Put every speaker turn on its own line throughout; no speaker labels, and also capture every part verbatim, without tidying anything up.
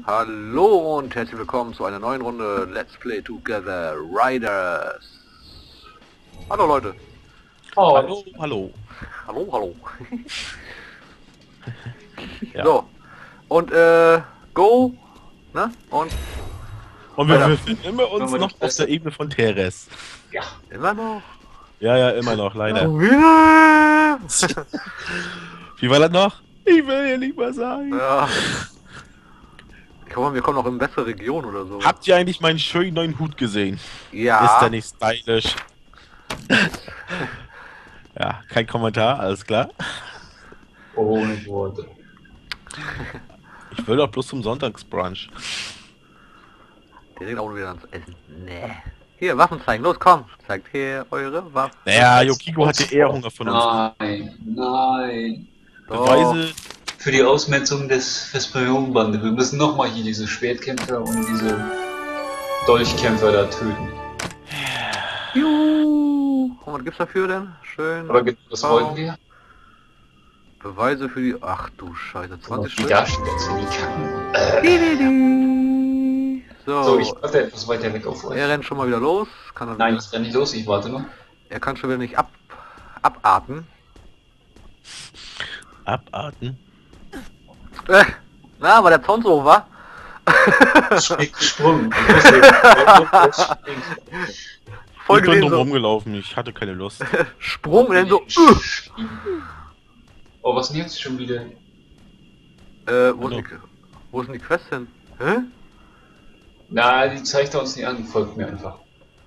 Hallo und herzlich willkommen zu einer neuen Runde Let's Play Together Riders. Hallo Leute.
Oh.
Hallo, hallo.
Hallo, hallo.
Ja.
So. Und äh, go. Ne? Und
Und wir
Weiter.
befinden immer uns
Wenn wir
noch
die
auf
Beste-
der Ebene von Teres.
Ja.
immer noch.
Ja, ja, immer noch, leider.
Schon wieder.
Wie war das noch? Ich will hier nicht mehr sein.
Ja. Ich hoffe, wir kommen noch in eine bessere Region oder so.
Habt ihr eigentlich meinen schönen neuen Hut gesehen?
Ja.
Ist der nicht stylisch? Ja, kein Kommentar, alles klar.
Ohne Worte.
Ich will doch bloß zum Sonntagsbrunch.
Direkt auch wieder ans Essen. Nee. Hier, Waffen zeigen. Los, komm. Zeigt hier eure Waffen.
Naja, Yukiko hatte eher Hunger von uns.
Nein, nein.
Doch.
Beweise.
Für die Ausmetzung des Vesperion-Bande. Wir müssen nochmal hier diese Schwertkämpfer und diese Dolchkämpfer da töten.
Juhu. Und was gibt's dafür denn? Schön.
Aber genau das
Oh.
wollten wir.
Beweise für die... Ach du Scheiße, zwanzig
Die
Stück.
Darsteller für die Kacken. Äh.
Dididi. So,
So, ich warte etwas weiter weg auf euch.
er rennt schon mal wieder los. Kann er,
Nein, ich renn nicht los, ich warte nur.
er kann schon wieder nicht ab, abarten.
Abarten.
Äh, na, weil der Zaun so hoch war.
Schräg gesprungen.
Voll
Ich bin
gesehen
drum
so.
rumgelaufen, ich hatte keine Lust.
Sprung und dann so.
Oh, was denn jetzt schon wieder?
Äh, wo,
Hallo.
ist die, wo ist denn die Quest hin? Hä?
Na, die zeigt er uns nicht an, folgt mir einfach.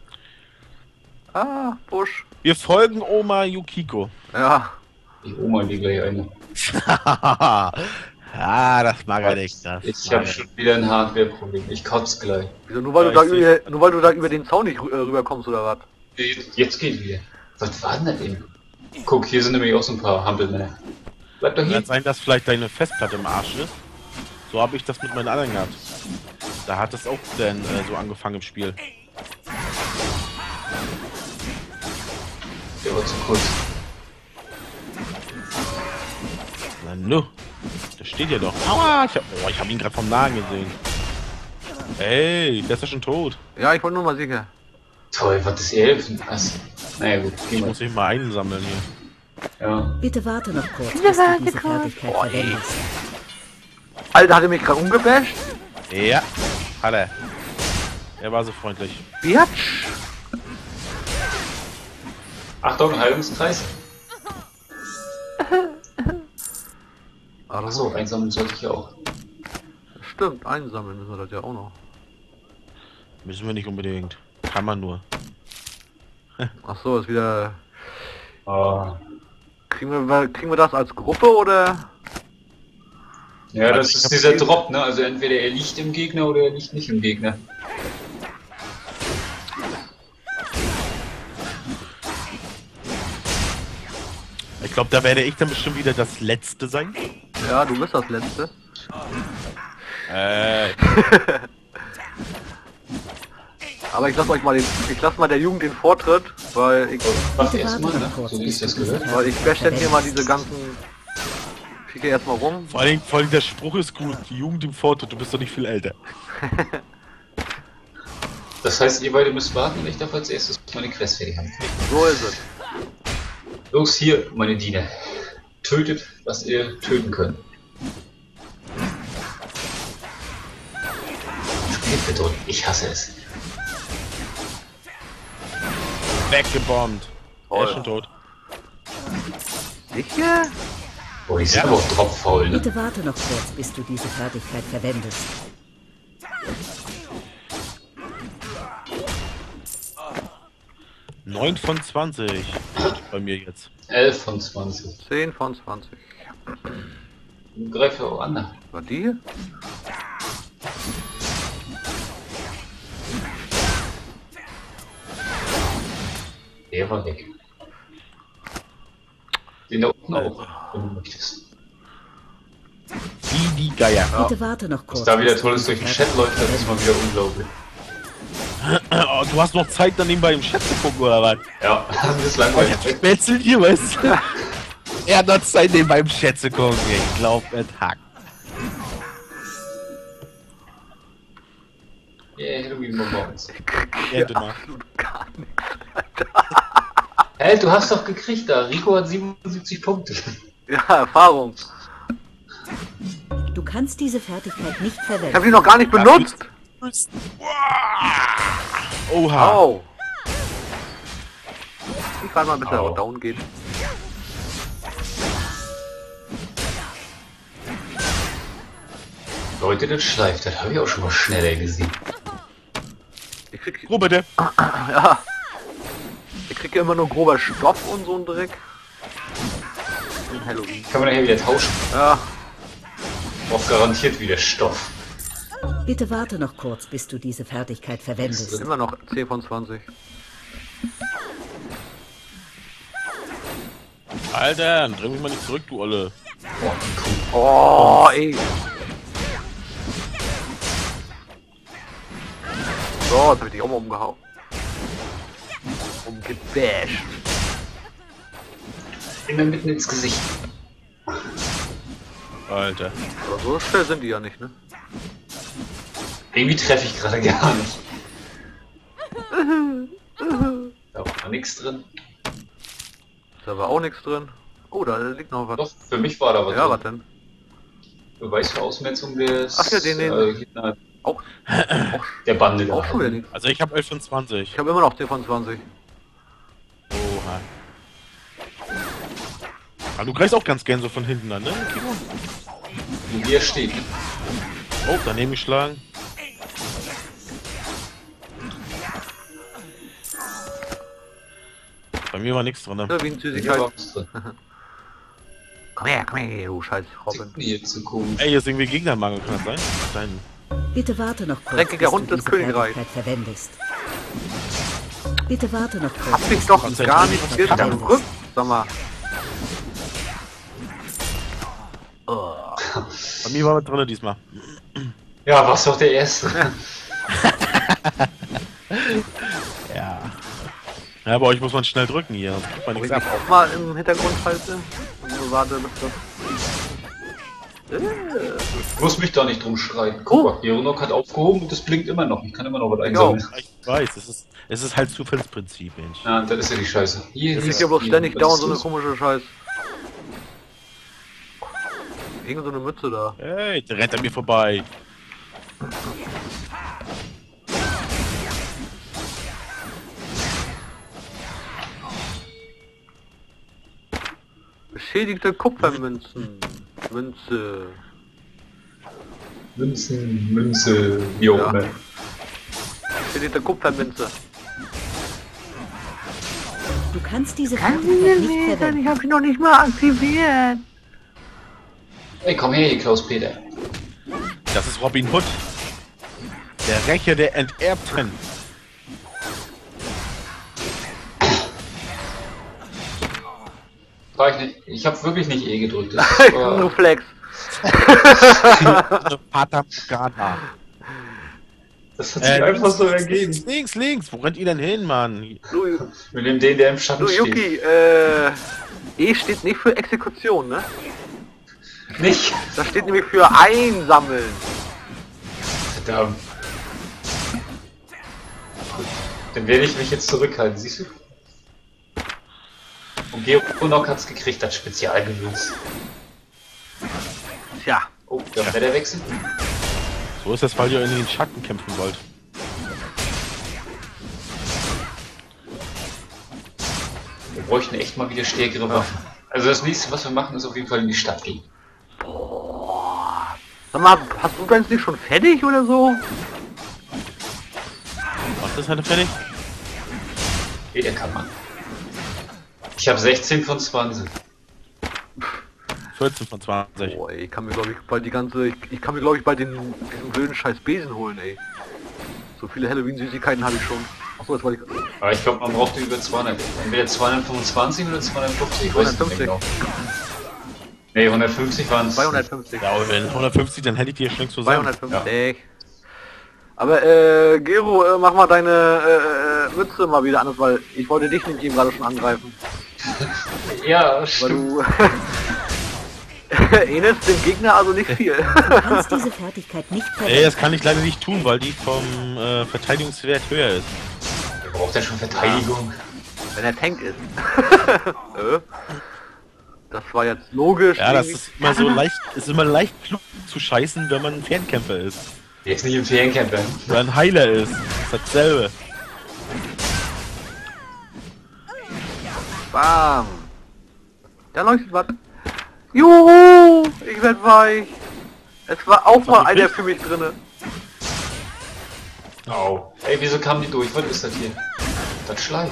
Ah, Busch.
Wir folgen Oma Yukiko.
Ja.
Die Oma die gleich eine.
Ah, das mag er nicht. Das
Ich
mag
habe
er
schon wieder ein Hardware-Problem. Ich kotze gleich.
Wieso, nur weil,
Ja,
du da
ich
über, nur weil du da über den Zaun nicht rü- äh, rüberkommst oder was?
Jetzt geht wieder. Was war denn das eben? Guck, hier sind nämlich auch so ein paar Hampelmänner. Bleib doch hier.
Kann sein, dass vielleicht deine Festplatte im Arsch ist. So habe ich das mit meinen anderen gehabt. Da hat es auch dann äh, so angefangen im Spiel.
Der war zu kurz.
Na nu, da steht ja doch. Aua, ich hab, oh, ich habe ihn gerade vom Nahen gesehen. Ey, der ist ja schon tot.
Ja, ich wollte nur mal sicher.
Toll, was ist helfen? Also, naja gut, geh
Ich
mal.
muss ihn mal einsammeln hier.
Ja.
Bitte warte noch kurz, bis du diese Fertigkeit
Oh, ey.
verwendest.
Alter, hat er mich gerade umgebasht?
Ja, hat er. Er war so freundlich.
Biatsch.
Achtung, Heilungskreis.
Achso,
Achso, einsammeln sollte ich ja auch.
stimmt, einsammeln müssen wir das ja auch noch.
Müssen wir nicht unbedingt. Kann man nur.
Achso, ist wieder...
Ah.
Kriegen wir, kriegen wir das als Gruppe oder?
Ja, das
Also ich
ist
hab
dieser
viel-
Drop, ne? Also entweder er liegt im Gegner oder er liegt nicht im Gegner.
Ich glaube, da werde ich dann bestimmt wieder das Letzte sein.
Ja, du bist das Letzte.
Äh,
Aber ich lasse euch mal den, ich lasse mal der Jugend den Vortritt, weil ich,
Mach
Bitte
erstmal,
warte
ne?
noch kurz,
So wie ich
bis
das
du diese
gehört habe.
weil ich bash dann hier mal diese ganzen Viecher erstmal rum.
vor allem, vor allem der Spruch ist gut. Die Jugend im Vortritt, du bist doch nicht viel älter.
Das heißt, ihr beide müsst warten und ich darf als erstes meine Quest fertig haben.
So ist es.
Los, hier, meine Diener. Tötet, was ihr töten könnt. Spielt bedrückt, ich hasse es.
Weggebombt. Er
Toll.
ist schon tot.
Sicher?
Oh, die sind
Ja.
aber auch tropffaul, ne?
Bitte warte noch kurz, bis du diese Fertigkeit verwendest.
neun von zwanzig. Bei mir jetzt.
elf von zwanzig.
zehn von zwanzig.
Greife auch an.
War die hier?
Der war weg. Den da unten auch, wenn du möchtest.
Wie die Geier.
Bitte warte noch kurz.
Was da wieder
bis du
Tolles
diese
durch den Chat läuft, das ist mal wieder unglaublich.
Oh, du hast noch Zeit, dann nebenbei im Chat zu gucken, oder was?
Ja, das ist langweilig.
Spätzelt hier, weißt du? Er hat noch Zeit, nebenbei im Chat zu gucken. Ich glaub, es hackt.
Yeah, Halloween-Bonbons.
Ich krieg
Ja,
hier
du mal.
absolut gar nichts.
Hey, du hast doch gekriegt da. Rico hat siebenundsiebzig Punkte.
Ja, Erfahrung.
Du kannst diese Fertigkeit nicht
Ich habe
verwenden.
die noch gar nicht benutzt.
Oha.
Au. Ich warte mal, bis er
Au.
auch down geht.
Leute, das schleift. Das habe ich auch schon mal schneller gesehen.
Ich krieg,
Ruhe bitte.
ja. Ich krieg ja immer nur grober Stoff und so ein Dreck. In Halloween.
Kann man nachher wieder tauschen.
Ja.
Braucht garantiert wieder Stoff.
Bitte warte noch kurz, bis du diese Fertigkeit verwendest.
Immer noch zehn von zwanzig.
Alter, dann drück mich mal nicht zurück, du Olle.
Boah, cool.
Oh, ey. So, jetzt hab ich dich auch mal umgehauen. Umgebasht.
Immer mitten ins Gesicht.
Alter.
Aber so schnell sind die ja nicht, ne?
Irgendwie treffe ich gerade gar nicht. Da war nichts drin.
Da war auch nichts drin. Oh, da liegt noch was.
Doch, für mich war da was
Ja, was
drin.
denn?
Beweis für Ausmessung des...
Ach ja, den- den-
Äh, hier, na,
Auch,
der Bande da.
auch schon wieder nichts.
Also ich habe elf von zwanzig.
Ich habe immer noch zehn von zwanzig.
Oha. Aber du greifst auch ganz gern so von hinten an, ne? Kimo?
Wo der steht.
Oh, daneben geschlagen. Bei mir war nichts drin. Ne?
Ja, wie ein
Hier
Süßigkeit.
war was drin.
Komm her, komm her, du scheiß Robin.
Ticken die jetzt so komisch.
Ey, hier ist irgendwie Gegnermangel, kann das sein? Dein...
Bitte warte noch kurz,
Dreckiger
bis
Hund
du
des
diese
Königreichs.
Fertigkeit verwendest. Bitte warte noch kurz.
Hab mich
bis
doch
du diese
gar nicht
Fertigkeit verwendest.
gedrückt, sag mal.
Bei mir war was drin diesmal.
Ja, war's doch der erste.
Ja. Ja, bei euch muss man schnell drücken hier, sonst kriegt man
Wo ich
nichts
mich
ab.
auch mal im Hintergrund halte. Und so warte, bis das...
Ich muss mich da nicht drum schreien. Guck mal, Jeronok hat aufgehoben und das blinkt immer noch. Ich kann immer noch was
Ich auch.
einsammeln.
Ich weiß, es ist, es ist halt Zufallsprinzip, Mensch.
Ja, das ist ja die Scheiße. Hier,
Es
hier
liegt ja bloß
hier,
ständig
was
dauernd
ist
so eine
los?
komische Scheiß. Irgend so eine Mütze da.
Hey, der rennt an mir vorbei.
Beschädigte Kupfermünzen. Münze.
Münzen, Münze, wie auch
Ja.
immer.
Beschädigte Kupfermünze.
Du kannst diese Fertigkeit nicht verwenden.
Ich hab sie noch nicht mal aktiviert.
Ey, komm her, hier, Klaus-Peter.
Das ist Robin Hood. Der Rächer der Enterbten.
War ich nicht. Ich hab wirklich nicht E gedrückt. Das war,
Reflex.
Pater Morgana.
das hat sich einfach so ergeben.
Links, links, links. Wo rennt ihr denn hin, Mann?
Du,
Wir nehmen den, der im Schatten
du
steht.
Yuki, äh... E steht nicht für Exekution, ne?
Nicht.
Das steht nämlich für Einsammeln.
Verdammt. Gut. Dann werde ich mich jetzt zurückhalten, siehst du? Und Geonok hat's gekriegt, das Spezialgewürz.
Tja.
Oh, da war der Wechsel.
So ist das, weil ihr in den Schatten kämpfen wollt.
Wir bräuchten echt mal wieder stärkere Waffen. Also das nächste, was wir machen, ist auf jeden Fall in die Stadt gehen.
Boah. Sag mal, hast du deins nicht schon fertig oder so?
Was ist halt fertig?
Jeder kann man. Ich habe sechzehn von zwanzig.
vierzehn von zwanzig.
Boah, ey, ich kann mir glaube ich bald die ganze... Ich, ich kann mir glaube ich bald den, diesen blöden scheiß Besen holen, ey. So viele Halloween-Süßigkeiten habe ich schon. Achso, jetzt wollte ich...
Aber ich glaube, man brauchte über zweihundert. Entweder zweihundertfünfundzwanzig oder zweihundertfünfzig. Ich weiß nicht mehr genau. Ne, hundertfünfzig waren es.
zweihundertfünfzig.
Ja, aber wenn hundertfünfzig, dann hätte ich dir schnell zusammen.
zweihundertfünfzig. Aber äh, Gero, äh, mach mal deine äh, äh, Mütze mal wieder anders, weil ich wollte dich nämlich eben gerade schon angreifen.
Ja,
Weil
stimmt.
du... Ähnelt dem Gegner also nicht viel.
Du kannst diese Fertigkeit nicht
Ey,
verwenden.
das kann ich leider nicht tun, weil die vom äh, Verteidigungswert höher ist.
Wer braucht denn schon Verteidigung?
Wenn er Tank ist. Äh? Das war jetzt logisch.
Ja, das
irgendwie.
ist immer so leicht, ist immer leicht klug zu scheißen, wenn man ein Fernkämpfer ist.
Jetzt nicht im Feriencamper.
Oder ein Heiler ist. Das ist dasselbe.
Bam. Da leuchtet was. Juhu! Ich werd weich. Es war auch mal einer für mich drinne.
Au. Ey, wieso kamen die durch? Was ist das hier? Das Schleif.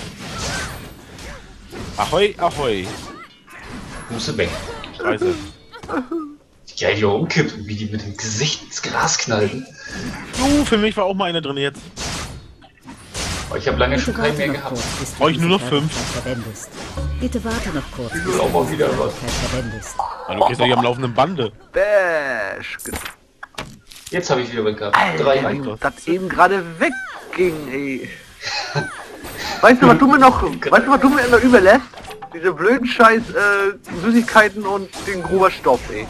Ahoi, ahoi.
Musste weg.
Scheiße.
Die geil hier umkippt und wie die mit dem Gesicht ins Gras knallten.
Uh, für mich war auch mal einer drin jetzt.
Aber ich habe lange schon
Bitte
keinen
warte
mehr
noch
gehabt.
kurz, bis du
Brauch ich nur
diese
noch fünf.
Fertigkeit verwendest. Bitte warte noch kurz, bis
will
du
auch mal
diese
wieder was.
Fertigkeit verwendest.
Also, du gehst doch hier am laufenden Bande.
Bash.
Jetzt habe ich wieder was gehabt.
Alter,
Drei.
wie das eben gerade wegging, ey. Weißt du, was du mir noch, weißt du, was du mir noch überlässt? Diese blöden Scheiß, äh, Süßigkeiten und den grober Stoff, ey.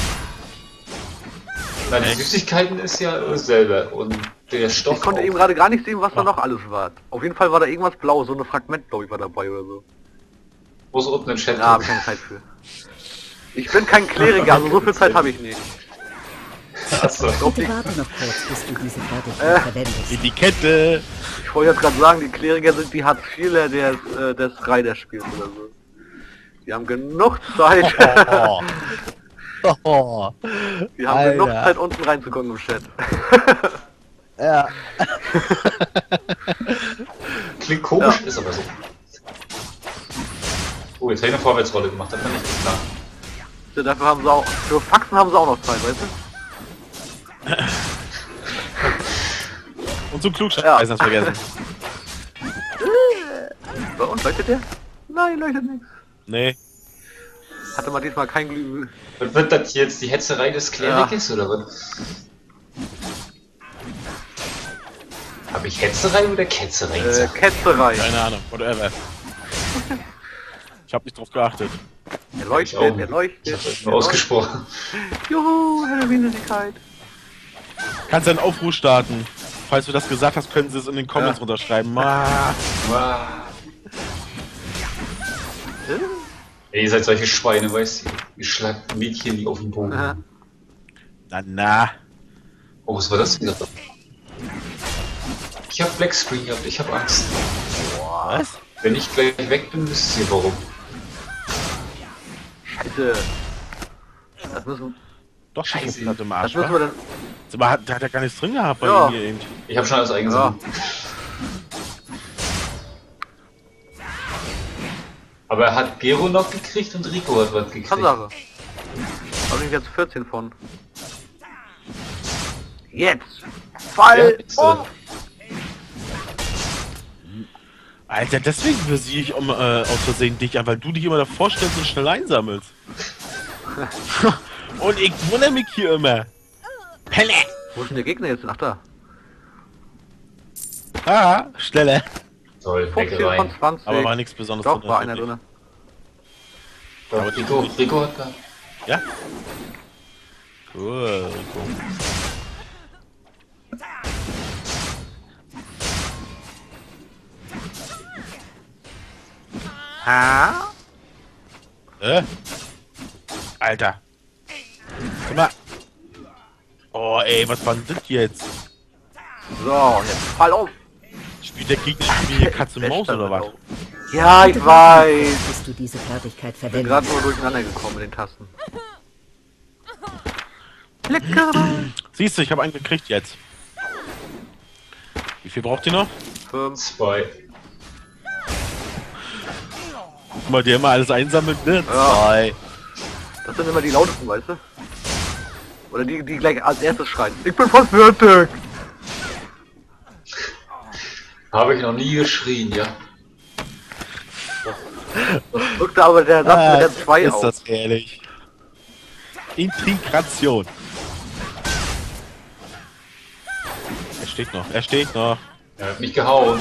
Nein, die Süßigkeiten ist ja äh, selber. Und der Stoff.
Ich konnte
auch.
eben gerade gar nicht sehen, was da noch alles war. Auf jeden Fall war da irgendwas blau, so eine Fragment, glaube ich, war dabei oder so.
Wo ist unten ein Chat?
Ja, hab ich keine Zeit für. Ich bin kein Kleriker, also so viel Zeit habe ich nicht.
Achso.
Bitte warte noch kurz, bis du diese Fertigkeit
Äh.
verwendest.
In die Kette.
Ich wollte jetzt gerade sagen, die Kleriker sind die Hartz vierler des, äh, des Reiter spielt oder so. Die haben genug Zeit.
Oh. Oh.
Die haben
Alter.
genug Zeit, unten reinzukommen im Chat.
Ja.
Klingt komisch,
Ja.
ist aber so. Oh, jetzt habe ich eine Vorwärtsrolle gemacht, das war nicht so klar.
Ja, dafür haben sie auch, für Faxen haben sie auch noch Zeit, weißt du?
Und zum Klugscheißern ja. vergessen.
Bei uns leuchtet der? Nein, leuchtet nichts.
Nee.
Hatte man diesmal kein Glüh.
Was wird das jetzt? Die Hetzerei des Klerikers oder was? Habe ich Hetzerei oder Ketzerei
Äh,
gesagt?
Ketzerei.
Keine Ahnung. Whatever. Ich hab nicht drauf geachtet.
Er leuchtet,
Ich auch.
er leuchtet.
Ich habe das
er
nur ausgesprochen.
leuchtet. Juhu, Halloween-Süßigkeit.
Kannst einen Aufruf starten. Falls du das gesagt hast, können sie es in den Comments
Ja.
runterschreiben. Ah.
Wow. Ey, ihr seid solche Schweine, weißt du? Ihr schlagt Mädchen die auf den Boden.
Aha.
Na, na.
Oh, was war das wieder? Ich hab Blackscreen gehabt, ich hab Angst.
Was?
Wenn ich gleich weg bin, wisst ihr warum.
Scheiße. Das müssen,
Doch,
Scheiße.
Scheiße. Hatte im
das
Arsch,
müssen wir
wa?
dann...
Aber hat, der hat ja gar nichts drin gehabt bei
Ja.
mir eben.
Ich hab schon alles eingesammelt. Aber er hat Gero noch gekriegt und Rico hat was gekriegt.
Tatsache. Habe ich jetzt vierzehn von. Jetzt! Fall!
Ja, jetzt, äh,
um!
Alter, deswegen versiege ich um, äh, aus Versehen dich an, weil du dich immer davor stellst und schnell einsammelst. Und ich wundere mich hier immer. Pelle!
Wo ist denn der Gegner jetzt? Ach da.
Ah, schneller.
Toll,
fünfzehn
Weckerei.
von zwanzig.
Aber war nichts Besonderes
Doch,
drin,
war einer
wirklich.
drin.
Doch, Rico, Rico hat gehabt.
Ja? Cool, Rico.
Ha?
Äh? Alter. Guck mal. Oh, ey, was war denn das jetzt?
So, jetzt fall auf!
Spielt der Gegner spielt hier Katze und Maus oder was?
Ja, ich
Bitte warte noch
weiß.
kurz, bis du diese Fertigkeit
Ich bin gerade
verwendest.
nur durcheinander gekommen mit den Tasten. Lecker!
Siehst du, ich habe einen gekriegt jetzt. Wie viel braucht ihr noch?
Fünf.
Zwei.
Guck mal, der immer alles einsammelt, ne?
Ja.
Zwei.
Das sind immer die lautesten, weißt du? Oder die, die gleich als erstes schreien. Ich bin fast fertig!
Habe ich noch nie geschrien, ja.
Das drückte aber der Satz mit der zwei
Ah, ist
auf.
das ehrlich. Integration. Er steht noch, er steht noch.
Er hat mich gehauen.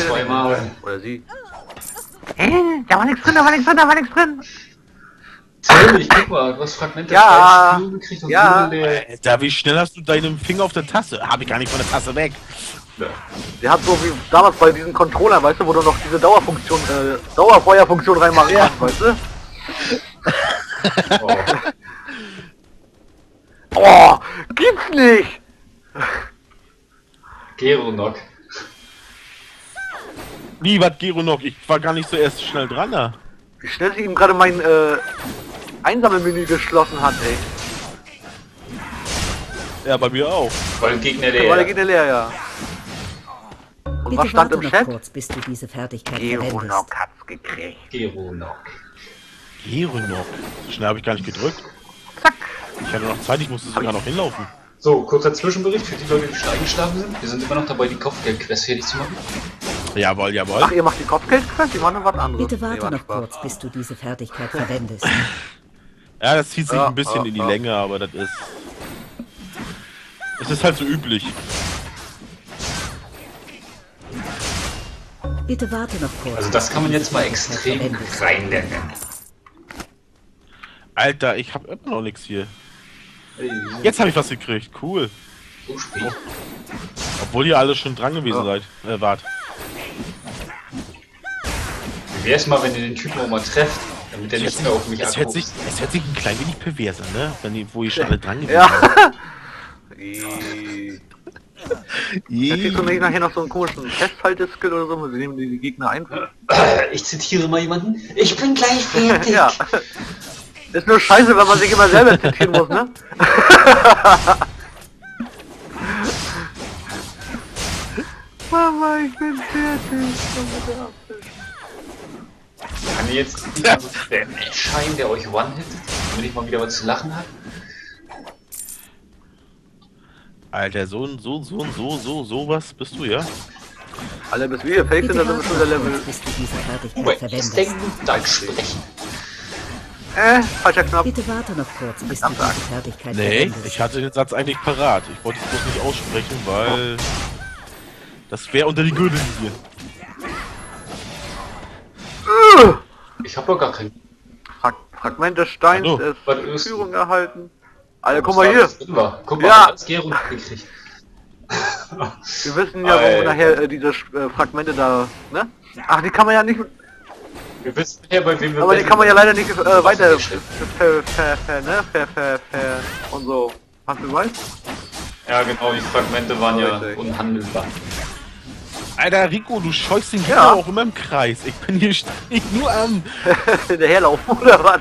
Zweimal.
Oder sie. Hä? Da war nichts drin, da war nichts drin, da war nichts drin!
Natürlich, guck mal, du hast Fragmente
Ja.
Führung gekriegt und
Ja.
Führung der...
Alter, wie schnell hast du deinen Finger auf der Tasse? Hab ich gar nicht von der Tasse weg.
Ja.
Der hat so wie damals bei diesen Controllern, weißt du, wo du noch diese Dauerfunktion, äh, Dauerfeuerfunktion reinmachen
Ja.
kannst, weißt du?
Oh.
Oh, gibt's nicht!
Geronok.
Wie, was Gero noch? Ich war gar nicht so erst schnell dran da.
Wie schnell sie ihm gerade mein, äh, Einsammelmenü geschlossen hat, ey.
Ja, bei mir auch.
Weil Gegner
Weil der
der...
geht ja leer, ja. Und
Bitte
was stand
warte
im
noch
Chat?
kurz, bis du diese Fertigkeit verwendest.
Geronok hat's gekriegt.
Geronok.
Gero noch. So schnell habe ich gar nicht gedrückt.
Zack.
Ich hatte noch Zeit, ich musste sogar noch hinlaufen.
So, kurzer Zwischenbericht für die Leute, die schon eingeschlafen sind. Wir sind immer noch dabei, die Kopfgeldquest fertig zu machen.
Jawohl, jawohl.
Ach, ihr macht die Kopfgeldquest? Die machen was anderes.
Bitte warte
Nee, war
noch
Spaß.
kurz, bis du diese Fertigkeit verwendest.
Ja, das zieht sich
Ja,
ein bisschen
ja,
in die
ja.
Länge, aber das ist... Es ist halt so üblich.
Bitte warte noch kurz.
Also das
bis
kann man
du
jetzt
diese
mal
Fertigkeit
extrem
verwendest.
reinlernen.
Alter, ich habe immer noch nichts hier.
Ey, wir sind
Jetzt habe ich was gekriegt, cool.
so spät.
Obwohl ihr alle schon dran gewesen
Ja.
seid. Äh, wart.
Wie wär's mal, wenn ihr den Typen auch mal trefft, damit der nicht mehr auf mich
Es hört, sich,
abguckt?
es hört sich ein klein wenig pervers an, ne? Wenn ihr, wo ihr schon alle dran gewesen
Ja.
seid.
Ih. Jetzt
Yeah.
kriegst du nicht nachher noch so einen komischen Festhalteskill oder so, mit dem die die Gegner ein.
Ich zitiere mal jemanden. Ich bin gleich fertig.
Ja. Ist nur scheiße, wenn man sich immer selber zitieren muss, ne? Mama, ich bin fertig.
Kann ihr jetzt der erscheinen, der euch one-hittet, damit ich mal wieder was zu lachen habe?
Alter, so und so, so und so, so, sowas bist du, ja?
Alter, bis wir hier fake sind,
Bitte
dann sind wir
warte
schon der
noch
Level.
kurz, bis du diese Fertigkeit
Wait, jetzt
verwendest.
denken, Deutsch sprechen.
Äh, falscher Knopf.
Bitte warte noch kurz, bis du diese Fertigkeit
Nee,
verwendest.
ich hatte den Satz eigentlich parat. Ich wollte es bloß nicht aussprechen, weil... Das wäre unter die Gürtellinie.
Ich hab doch gar keinen.
Frag Fragment des Steins
Hallo.
ist
Was ist-
Führung erhalten. Alter, guck
Was
mal
da
hier.
alles drin war. Guck mal,
Ja.
als Gero gekriegt.
Wir wissen ja, wo
Alter.
nachher äh, diese äh, Fragmente da, ne? Ach, die kann man ja nicht,
Wir wissen ja, bei wem wir
aber die
wetten.
kann man ja leider nicht äh, weiter
nicht schlimm.
ver, ver, ver, ne? Ver, ver, ver und so. Hast du weißt?
Ja, genau, die Fragmente waren ja
Richtig.
unhandelbar.
Alter, Rico, du scheust den Gegner
Ja.
auch immer im Kreis. Ich bin hier stehe ich nur am...
Hinterherlaufen oder was?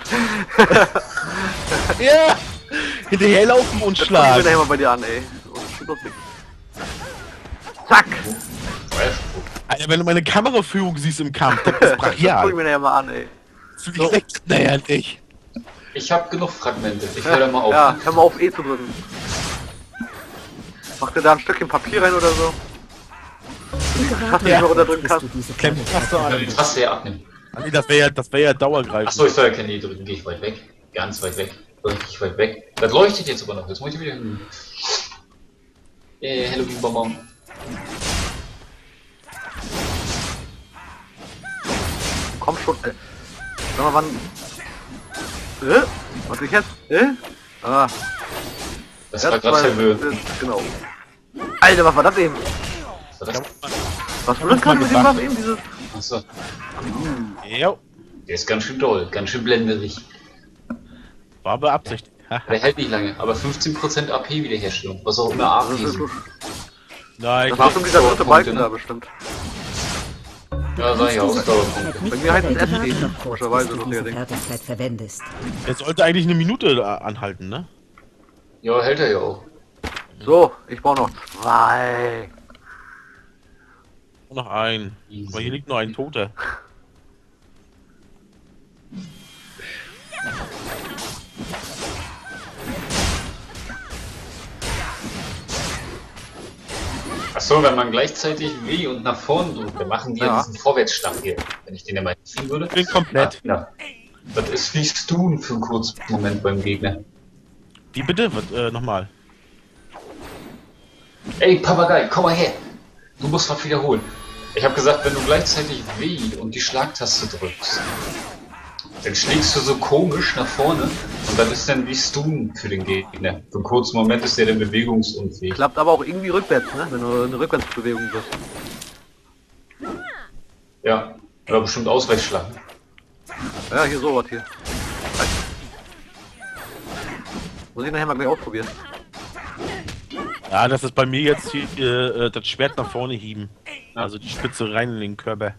Ja! Hinterherlaufen und
Das kommt mir
schlagen.
nachher mal bei dir an, ey. Und lustig. Zack!
Alter, wenn du meine Kameraführung siehst im Kampf, das ist
Das guck ich
brachial.
mir nachher mal an, ey.
Das ist naja, nicht.
Ich hab genug Fragmente. Ich höre da mal auf.
Ja, hör mal auf E zu drücken. Mach dir da ein Stückchen Papier rein oder so.
Bitte
Hast
warte
du nicht mehr
noch kurz,
runterdrücken
bis du
kannst?
diese
Klemm die
Fertigkeit
Taste
Ich kann die
verwendest.
Taste ja abnehmen.
Ah, nee, das wäre ja, das wär ja dauergreifend.
Achso, ich soll ja keine E drücken. Gehe ich weit weg. Ganz weit weg. Richtig weit weg. Das leuchtet jetzt aber noch. Jetzt muss ich wieder hin. Äh, Halloween Bonbon.
Komm schon, ey. Sag mal, wann... Äh? Was ich jetzt? Äh? Ah,
Das war gerade verwirrend.
ist- Genau. Alter, was war das eben?
Was war das?
Was war das gerade mit dem was eben? Dieses...
Achso.
Ja,
Der ist ganz schön doll. Ganz schön blenderig.
war beabsichtigt.
Der hält nicht lange. Aber fünfzehn Prozent A P Wiederherstellung. Was auch immer A P
Das, ist,
ist.
Nein,
das war schon dieser dritte
Punkte,
Balken
ne?
da bestimmt.
Ja, sag ich auch.
Diese
Dauerpunkte.
Fertigkeit nicht
Bei mir heißt es
verwenden.
S D,
Bitte warte noch kurz,
komischerweise,
bis du
lustiger
diese
Ding.
Fertigkeit verwendest.
er sollte eigentlich eine Minute äh, anhalten, ne?
Ja, hält er ja auch.
So, ich brauche noch zwei.
Nur noch ein. Aber hier liegt nur ein Toter.
Achso, wenn man gleichzeitig W und nach vorn drückt, dann machen die ja
Ja.
diesen Vorwärtsstand hier. Wenn ich den ja mal ziehen würde.
Ich bin komplett.
Ja. Das ist wie Stun für einen kurzen Moment beim Gegner.
Wie bitte? Was, äh, nochmal.
Ey, Papagei, komm mal her! Du musst was wiederholen. Ich habe gesagt, wenn du gleichzeitig W und die Schlagtaste drückst, Dann schlägst du so komisch nach vorne und dann ist dann wie Stun für den Gegner. Für einen kurzen Moment ist der dann bewegungsunfähig.
Klappt aber auch irgendwie rückwärts, ne? Wenn du eine Rückwärtsbewegung bist.
Ja, aber bestimmt Ausweichschlag.
Ja, hier sowas hier. Muss ich nachher mal gleich ausprobieren.
Ja, das ist bei mir jetzt hier, äh, das Schwert nach vorne hieben. Also die Spitze rein in den Körper.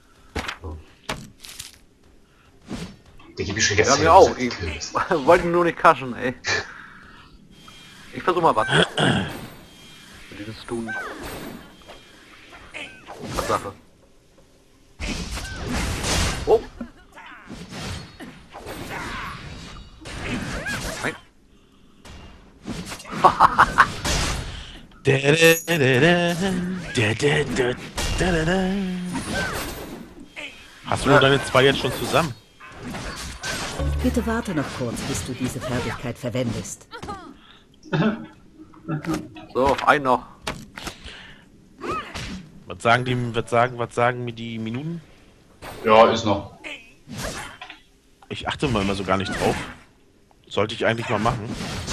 Der gebe ich schon
Ja,
jetzt
mir auch. Ich wollte nur nicht kaschen, ey. Ich versuch mal was. Mit diesem Stun. Tatsache. Oh! Nein.
Da, da, da, da, da, da, da, da, da. Hast du nur deine zwei jetzt schon zusammen?
Bitte warte noch kurz, bis du diese Fertigkeit verwendest.
So, ein noch.
Was sagen die, was sagen, was sagen mir die Minuten?
Ja, ist noch.
Ich achte mal immer so gar nicht drauf. Sollte ich eigentlich mal machen.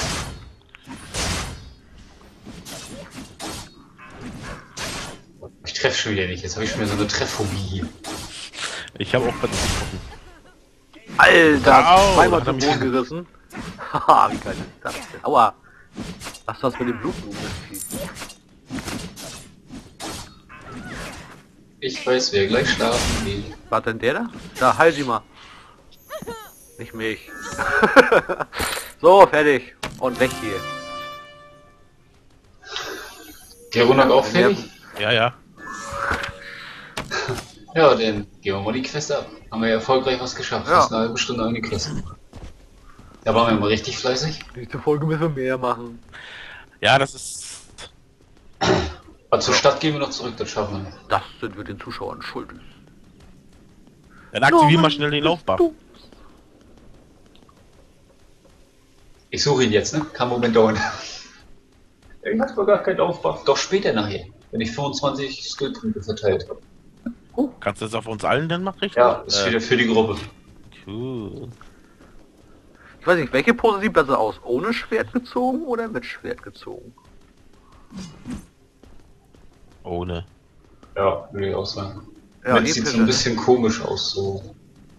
Ich treffe schon wieder nicht. Jetzt habe ich schon wieder so eine Treffphobie.
Ich habe auch bei uns getroffen.
Alter,
Au,
zweimal
hat er
zum
mich-
Boden gerissen. Haha, wie geil ist das denn? Aua. Was ist das mit dem Blutblumen?
Ich weiß, wer gleich schlafen geht.
Was denn der da? Da, heil sie mal. Nicht mich. So, fertig. Und weg hier.
Der Runde auch fertig?
Ja, ja.
Ja, dann gehen wir mal die Quest ab. Haben wir ja erfolgreich was geschafft.
Ja.
Fast eine halbe Stunde eine Quest. Da waren wir mal richtig fleißig.
Nächste Folge müssen wir mehr machen.
Ja, das ist.
Aber zur Stadt gehen wir noch zurück, das schaffen wir noch.
Das sind wir den Zuschauern schuldig.
Dann aktivieren wir schnell den Laufbuff.
Ich suche ihn jetzt, ne? Kann einen Moment dauern. Ich hab doch gar keinen Aufbau. Doch später nachher, wenn ich fünfundzwanzig Skillpunkte verteilt habe.
Kannst du das auf uns allen denn machen, richtig?
Ja, ist
Äh,
wieder für die Gruppe.
cool.
Ich weiß nicht, welche Pose sieht besser aus? Ohne Schwert gezogen oder mit Schwert gezogen?
Ohne.
Ja, würde ich auch sagen.
Ja,
Jetzt sieht so ein
epische.
bisschen komisch aus, so.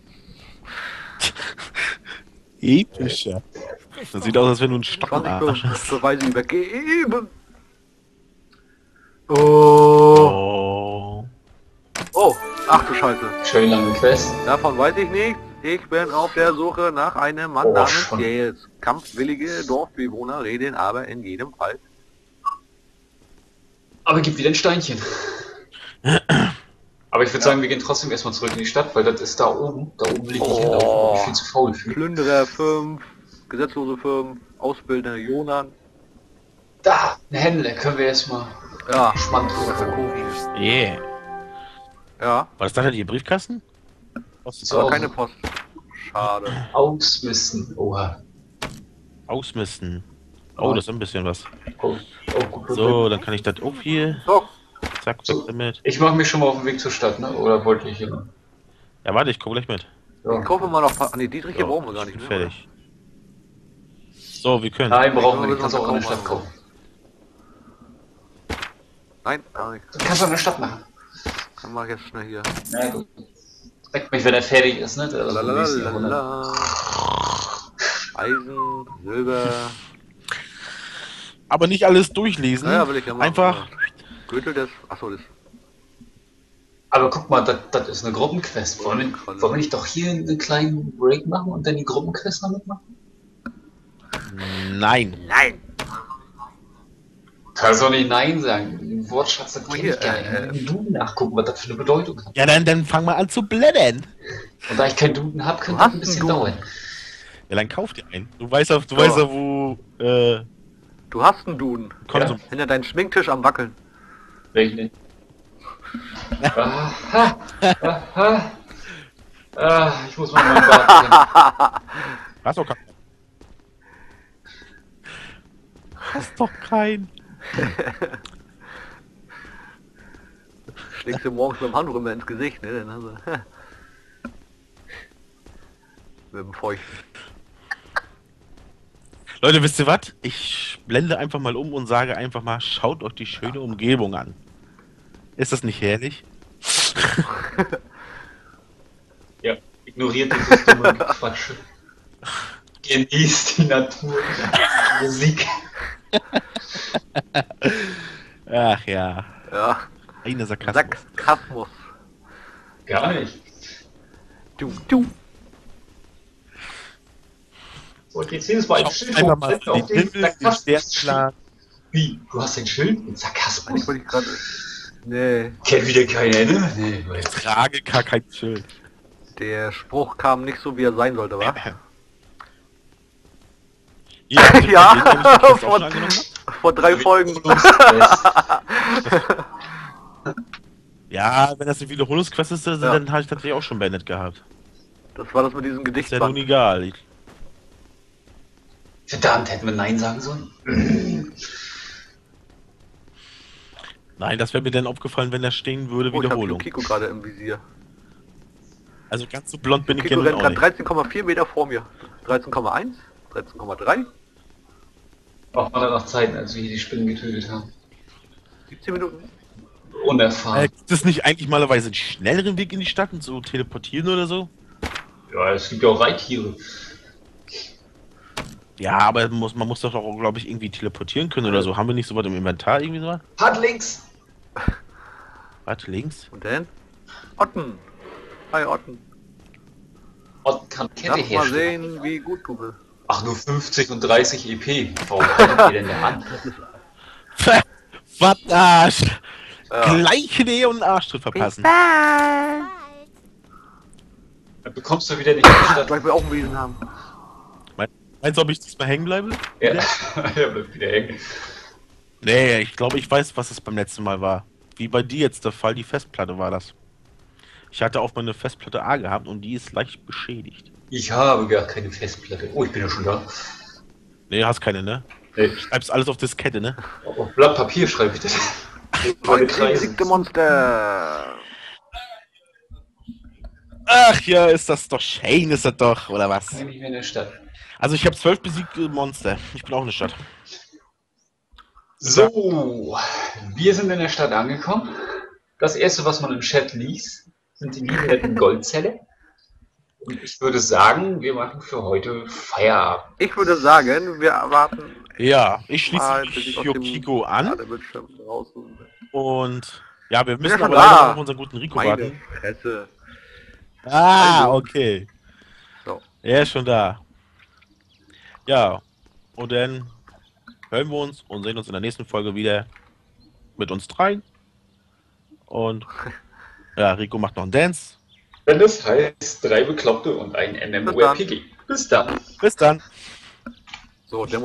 Epischer. Das sieht aus, als wenn du einen Stock im
zwanzig
Arsch hast.
Beweise übergeben. Oh.
Oh.
Oh, ach du Scheiße.
Schön lange Quest.
Davon weiß ich nicht. Ich bin auf der Suche nach einem Mann
Oh,
namens
schon.
Gales. Kampfwillige Dorfbewohner reden aber in jedem Fall.
Aber gib wieder ein Steinchen. Aber ich würde sagen, wir gehen trotzdem erstmal zurück in die Stadt, weil das ist da oben. Da oben liegt ich hin, da oben bin ich viel zu faul für.
Plünderer fünf, Gesetzlose fünf, Ausbilder Jonan.
Da, ein Händler, können wir erstmal
Ja,
spannend drüber.
verkaufen.
Yeah.
Ja,
War das dann ihr Briefkasten? Was?
So.
aber keine Post. Schade.
Ausmisten. Oha.
Ausmisten. Oh, das ist ein bisschen was.
Oh, oh, gut, gut,
So, dann kann ich das auch hier.
So,
Zack, weg
So.
damit.
Ich mache mich schon mal auf den Weg zur Stadt, ne? Oder wollte ich hier?
Ja, warte, ich komme gleich mit.
Ja.
ich kaufe mal noch ein paar. Nee, Dietrich hier
So,
brauchen wir gar
ich
nicht.
bin
Ne?
fertig. So, wir können.
Nein, brauchen wir
Ich
nicht. Kannst du auch in der
glaube,
Stadt kaufen.
Nein, gar nicht.
Das kannst du in der Stadt machen.
Dann mach ich jetzt schnell hier.
Na gut. Weg mich, wenn er fertig ist, ne? Das ist im nächsten Jahrhundert.
Lalalala. Eisen, Silber.
Aber nicht alles durchlesen.
Ja, will ich ja machen.
Einfach.
Gürtel des. Achso, das.
Aber guck mal, das, das ist eine Gruppenquest. Wollen wir, wollen wir nicht doch hier einen kleinen Break machen und dann die Gruppenquest damit machen?
Nein.
Nein!
Kannst doch nicht Nein sagen. Den Wortschatz, das
Guck
kenn ich
hier,
gar nicht.
äh,
Im Duden nachgucken, was das für eine Bedeutung hat.
Ja, dann, dann fang mal an zu blättern.
Und da ich keinen Duden habe, könnte
Du
das ein
hast
bisschen
einen Duden.
dauern.
Ja, dann kauf dir einen. Du weißt ja, du
So.
weißt ja, wo, äh,
Du hast einen Duden.
Konsum.
Hinter deinem Schminktisch am Wackeln.
Welchen denn? Aha, aha. Ah, ich muss mal meinen Bart
hast doch keinen. Hast doch keinen.
Schlägst du morgens mit dem Handrüber ins Gesicht, ne? Dann hast du. Mit dem Feuchten.
Leute, wisst ihr was? Ich blende einfach mal um und sage einfach mal, schaut euch die schöne Umgebung an. Ist das nicht herrlich?
Ja, ignoriert dieses dumme Quatsch. Genießt die Natur, die Musik.
Ach ja.
Ja.
Eine Sarkasmus.
Sarkasmus.
Gar nicht.
Du, du.
So, jetzt jedes Mal ein
Schaut
Schild
einfach
hoch,
mal
auf
auf den
den
Himmel, den
Sarkasmus.
Sternenplan.
Wie? Du hast ein Schild mit
Eigentlich
Sarkasmus?
wollte ich gerade. Nee.
Kennt wieder keiner, ne? Nee, weil-
Trage gar kein Schild.
Der Spruch kam nicht so, wie er sein sollte, wa?
Ja, habt ihr
Ja,
den, den ich die Quest auch
von-
schon angenommen hab?
Vor drei Folgen.
Ja, wenn das eine Wiederholungsquest ist, dann,
Ja.
dann habe ich tatsächlich auch schon beendet gehabt.
Das war das mit diesem
Ist ja nun
Gedichtband.
egal. Ich,
Verdammt, hätten wir Nein sagen sollen?
nein, das wäre mir dann aufgefallen, wenn da stehen würde,
Oh, ich habe
Wiederholung.
Kiko gerade im Visier.
Also ganz so blond bin ich ja
Kiko
nun
rennt
auch
gerade
nicht.
dreizehn Komma vier Meter vor mir. dreizehn Komma eins, dreizehn Komma drei,
Auch mal nach Zeiten, als wir hier die Spinnen getötet haben.
siebzehn Minuten.
Äh,
Unerfahren.
gibt es nicht eigentlich malerweise einen schnelleren Weg in die Stadt und so teleportieren oder so?
Ja, es gibt ja auch Reittiere.
Ja, aber man muss, man muss doch auch, glaube ich, irgendwie teleportieren können oder so. Haben wir nicht so was im Inventar irgendwie so was?
Hat links!
Warte, links?
Und dann? Otten. Hi Otten.
Und kann Kette
Lass mal
herstellen.
sehen, wie gut du bist.
Ach, nur fünfzig und dreißig E P. Warum hat ihr denn der Hand?
Was Arsch!
Ja.
Gleich Nähe und Arschtritt verpassen.
Dann bekommst du wieder nicht in die Stadt.
Vielleicht wir auch ein Wesen haben.
Meinst du, ob ich diesmal hängen bleibe?
Ja, er bleibt wieder hängen.
Nee, ich glaube, ich weiß, was es beim letzten Mal war. Wie bei dir jetzt der Fall, die Festplatte war das. Ich hatte auf meine Festplatte A gehabt und die ist leicht beschädigt.
Ich habe gar keine Festplatte. Oh, ich bin ja schon da.
Nee, hast keine, ne?
Nee,
Schreibst alles auf Diskette, ne?
auf Blatt Papier schreibe ich das. Meine Kreise.
Besiegte Monster.
Ach ja, ist das doch Shane, ist das doch, oder was?
Ich bin nicht mehr in der Stadt.
Also ich habe zwölf besiegte Monster. Ich bin auch in der Stadt.
So, wir sind in der Stadt angekommen. Das erste, was man im Chat liest, sind die lieben netten Goldzelle. Und ich würde sagen, wir machen für heute Feierabend.
Ich würde sagen, wir erwarten
Ja, ich schließe
mal,
mich
bis ich aus dem
Yokiko an
Ladebildschirm raus bin.
und ja, wir müssen
Ja, schon
aber
da.
leider auf unseren guten Rico
Meine
warten.
Fresse.
Ah,
Also.
okay.
So.
Er ist schon da. Ja, und dann hören wir uns und sehen uns in der nächsten Folge wieder mit uns dreien. Und ja, Rico macht noch einen Dance.
Wenn das heißt, drei Bekloppte und ein MMORPG. Bis dann.
Bis dann.
So, der